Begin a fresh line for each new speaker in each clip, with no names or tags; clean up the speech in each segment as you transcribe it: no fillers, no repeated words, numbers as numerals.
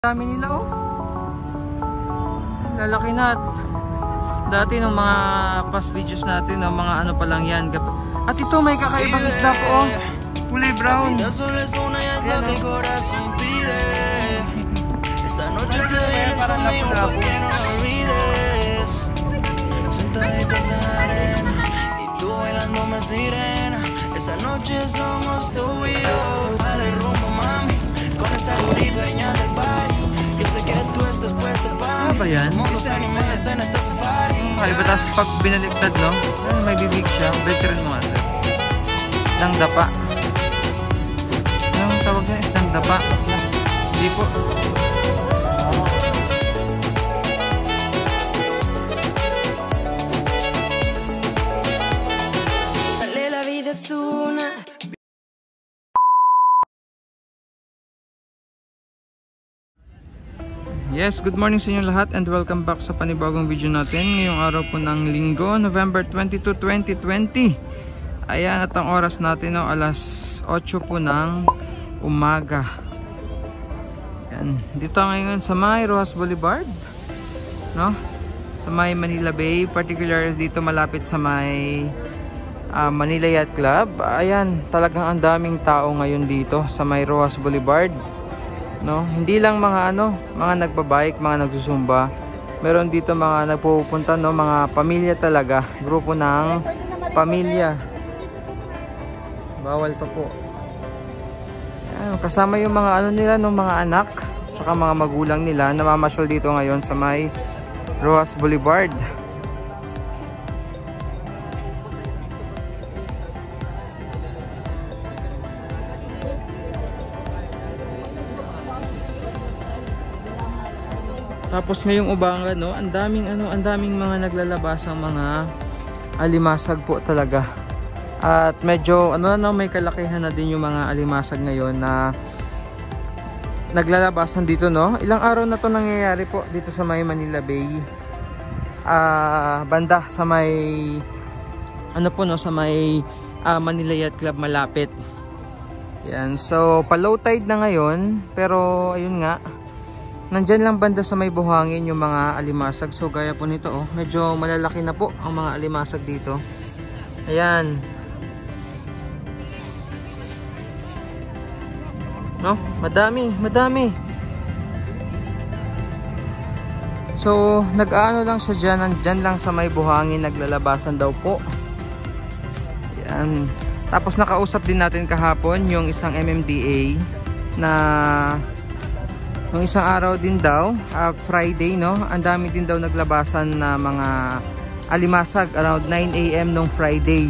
Dami nila oh. Lalaki na. Dati nung mga past videos natin, ng mga ano pa lang yan. At ito may kakaibang isda po oh. Kulay brown. Ayan oh. Parang lapo-lapo. Esta noche somos tú y yo. Dale rumbo mami, con esa dueña del party. Yo sé que tú estás puesta para mí. Como los animales en esta safari. Iba tapos pag binaligtad no, may bibig siya. Veteran mo sir. Isdang dapa. Anong tawag niya? Isdang dapa. Hindi po. Yes, good morning sa inyo lahat and welcome back sa panibagong video natin. Ngayong araw po ng Linggo, November 22, 2020. Ayan, at ang oras natin no, alas 8 po ng umaga. Ayan, dito ngayon sa may Rojas Boulevard, no? Sa may Manila Bay, particular dito malapit sa may Manila Yacht Club. Ayan, talagang ang daming tao ngayon dito sa may Rojas Boulevard. No, hindi lang mga mga nagbabike, mga nagsusumba. Meron dito mga nagpupunta no, mga pamilya talaga, grupo ng pamilya. Bawal pa po. Ayan, kasama yung mga nila no, mga anak, saka mga magulang nila namamasyal dito ngayon sa may Rojas Boulevard. Tapos ngayong umaga no, ang daming mga naglalabasang mga alimasag po talaga. At medyo may kalakihan na din yung mga alimasag ngayon na naglalabasan dito no. Ilang araw na to nangyayari po dito sa may Manila Bay. Banda sa may sa may Manila Yacht Club malapit. Yan. So pa-low tide na ngayon, pero ayun nga, nandyan lang banda sa may buhangin yung mga alimasag. So gaya po nito oh, medyo malalaki na po ang mga alimasag dito. Ayan. No, madami. So nag-aano lang siya dyan, nandyan lang sa may buhangin, naglalabasan daw po. Ayan. Tapos nakausap din natin kahapon yung isang MMDA na nung isang araw din daw, Friday no, ang dami din daw naglabasan na mga alimasag around 9 AM nung Friday.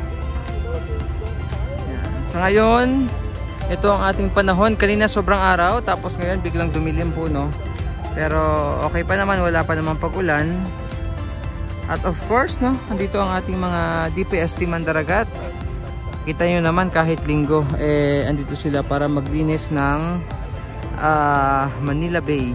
Yan. Sa ngayon, ito ang ating panahon. Kanina sobrang araw, tapos ngayon biglang dumilim po no. Pero okay pa naman, wala pa namang pag-ulan. At of course no, andito ang ating mga DPST Mandaragat. Kita nyo naman kahit linggo, andito sila para maglinis ng Manila Bay.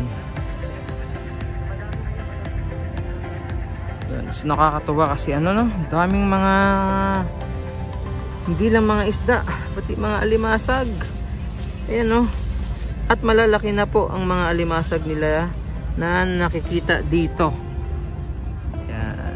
So, nakakatuwa kasi daming mga hindi lang mga isda, pati mga alimasag. Ayan no. At malalaki na po ang mga alimasag nila na nakikita dito. Ayan.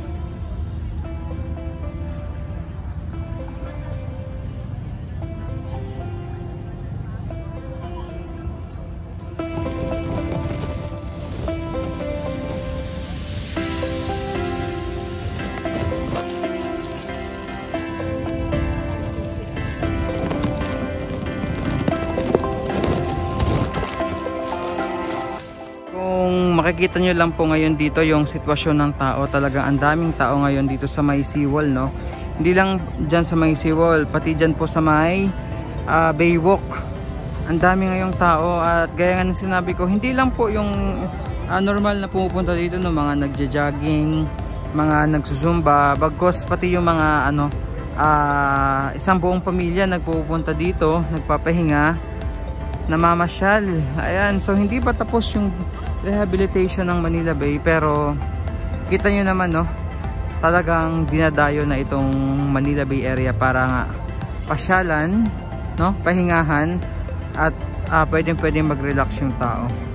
Makikita nyo lang po ngayon dito yung sitwasyon ng tao. Talaga ang daming tao ngayon dito sa may seawall no. Hindi lang dyan sa may seawall, pati dyan po sa may Baywalk. Ang dami ngayong tao. At gaya nga ng sinabi ko, hindi lang po yung normal na pumupunta dito no, mga nagja-jogging, mga nagsusumba, bagkos pati yung mga isang buong pamilya nagpupunta dito, nagpapahinga, namamasyal. Ayan, so hindi pa tapos yung rehabilitation ng Manila Bay, pero kita nyo naman no, talagang dinadayo na itong Manila Bay area para nga pasyalan no, pahingahan at pwedeng mag-relax yung tao.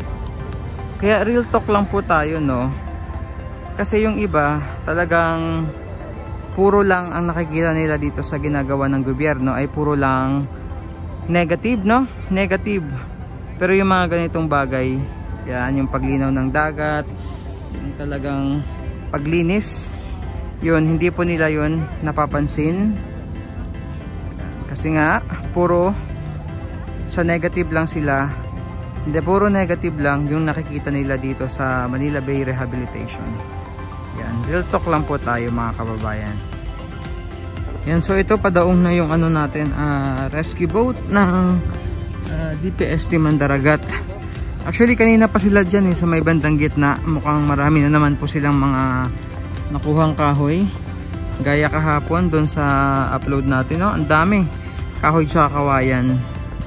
Kaya real talk lang po tayo, no? Kasi yung iba talagang puro lang ang nakikita nila dito sa ginagawa ng gobyerno ay puro lang negative, no? Negative. Pero yung mga ganitong bagay, yan, yung paglinaw ng dagat, yung talagang paglinis, yun, hindi po nila yun napapansin. Kasi nga, puro sa negative lang sila. Hindi, puro negative lang yung nakikita nila dito sa Manila Bay Rehabilitation. Yan, real talk lang po tayo mga kababayan. Yan, so ito padaong na yung ano natin, rescue boat ng DPST Mandaragat. Actually kanina pa sila dyan sa may bandang gitna. Mukhang marami na naman po silang mga nakuhang kahoy. Gaya kahapon doon sa upload natin, no? Ang dami kahoy sa kawayan.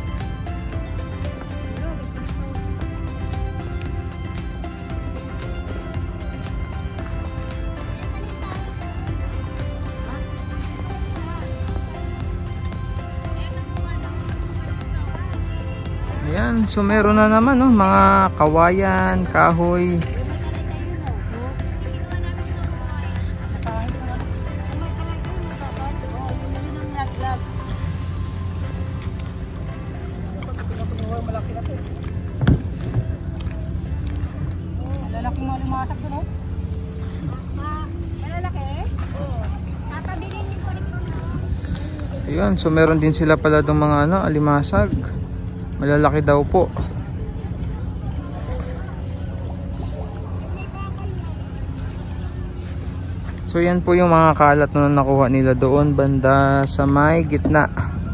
Ayan, so meron na naman, no, mga kawayan, kahoy.
Malalaking mga lumasak doon, oh. Malalaki? Oo. Tatabilin din ko rin.
Ayan, so meron din sila pala itong mga ano, alimasag. Malalaki daw po. So yan po yung mga kalat na nakuha nila doon banda sa may gitna.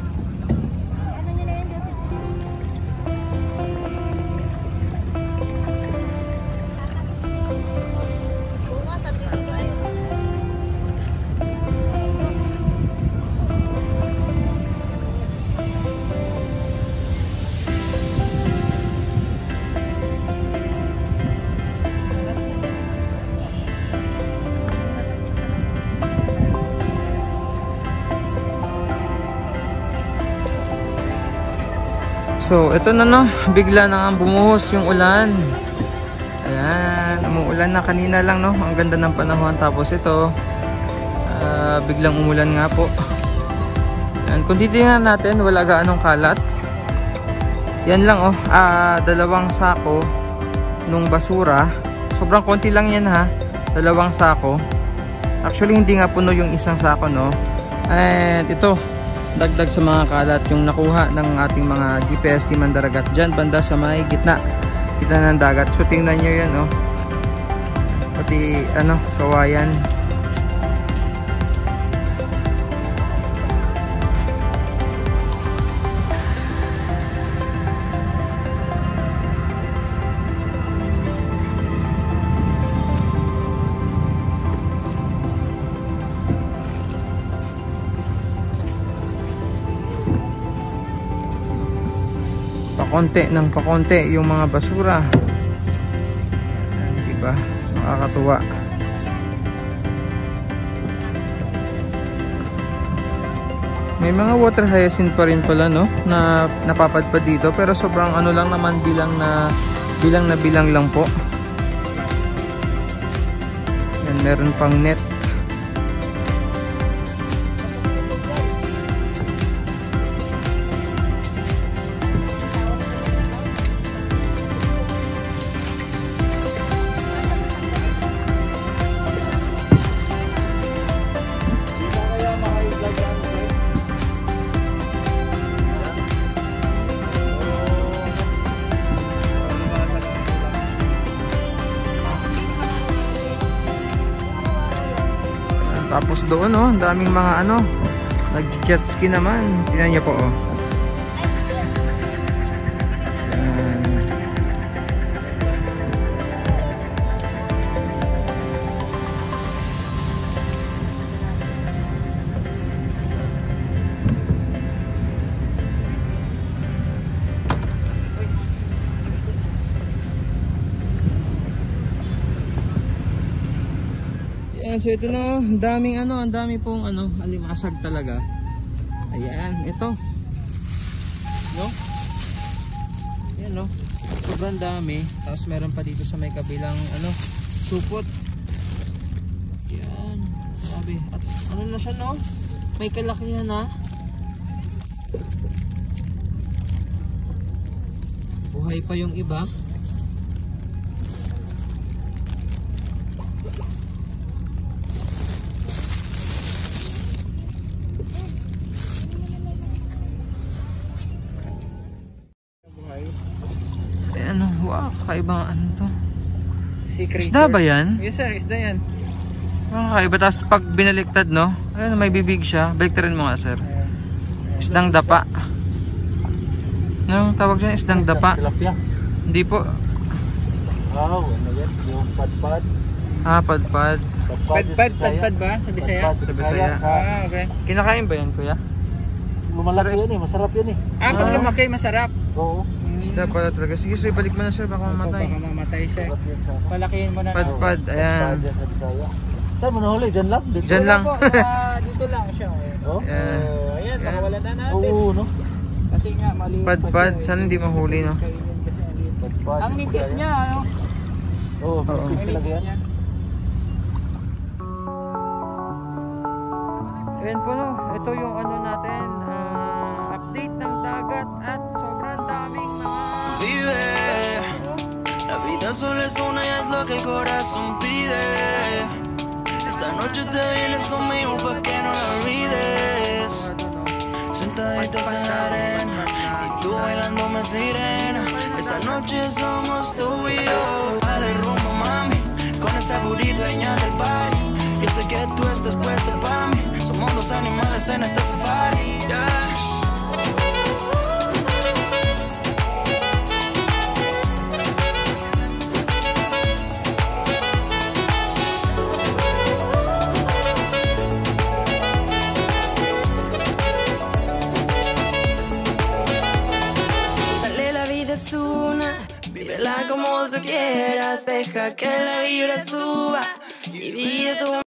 So, ito na, no, bigla na nga bumuhos yung ulan. Ayan, umuulan na kanina lang, no. Ang ganda ng panahon. Tapos ito, biglang umulan nga po. Ayan, kung titingnan natin, wala gaanong kalat. Yan lang, oh, 2 sako nung basura. Sobrang konti lang yan, ha. 2 sako. Actually, hindi nga puno yung isang sako, no. And ito, dagdag sa mga kalat yung nakuha ng ating mga DPST Mandaragat dyan banda sa may gitna ng dagat. So tingnan nyo yan, oh, pati ano, kawayan. Pakonti yung mga basura. Diba? Nakakatuwa. May mga water hyacinth pa rin pala, no, na napapadpad dito, pero sobrang ano lang naman, bilang lang po. Yan, meron pang net. Tapos doon, oh, daming mga ano, nag-jet ski naman. Tingnan niyo po, oh. Ayan, so ito na, ang dami pong alimasag talaga. Ayan, ito. No? Ayan, no? sobrang dami. Tapos meron pa dito sa may kabilang ano, supot. Yan, sabi. At ano na siya, no? May kalakihan na. Buhay pa yung iba. Ano, wow, kakaibang ano to. Isda ba yan?
Yes sir, isda yan.
Kakaiba, tapos pag binaliktad, no? Ayun, may bibig siya. Baliktarin mo nga, sir. Isdang dapa. Anong tawag dyan? Isdang dapa?
Tilapia.
Hindi po.
Wow, ano yan? Yung padpad.
Ah, padpad.
Padpad
ba? Sa Bisaya?
Sa Bisaya.
Ah, okay.
Kinakain ba yan, kuya?
Lumalaki yan eh, masarap yan eh.
Ah, pag lumaki, masarap.
Oo.
Isda pala talaga. Sige, sir, balik mo na, sir. Baka mamatay.
Baka mamatay siya.
Masarap yan sa akin.
Palakihin mo na.
Padpad, ayan.
Padpad yan sa Bisaya. Saan mo nahuli? Dyan lang? Dito?
Dyan lang.
Dito lang siya.
Oh?
Ayan.
Ayan, baka wala na natin.
Oo, no?
Kasi nga, maliit pa
Padpad,
siya.
sana hindi mahuli, no?
Kainin kasi maliit.
Padpad.
Ang nipis niya, ano?
Oo,
Oo.
nipis talaga yan.
niya.
Ayan po, no? Ito yung ano natin, update ng dagat at sobrang daming mga...
Vive, la vida solo es una y es lo que el corazón pide. Esta noche te vienes conmigo pa' que no la olvides. Sentaditos en la arena y tú bailándome sirena. Esta noche somos tú y yo. Dale rumbo, mami, con esa booty dueña del party. Yo sé que tú estás puesta pa' mí. Somos dos animales en este safari, yeah. Es una, vívela como tú quieras, deja que la vibra suba y vive tu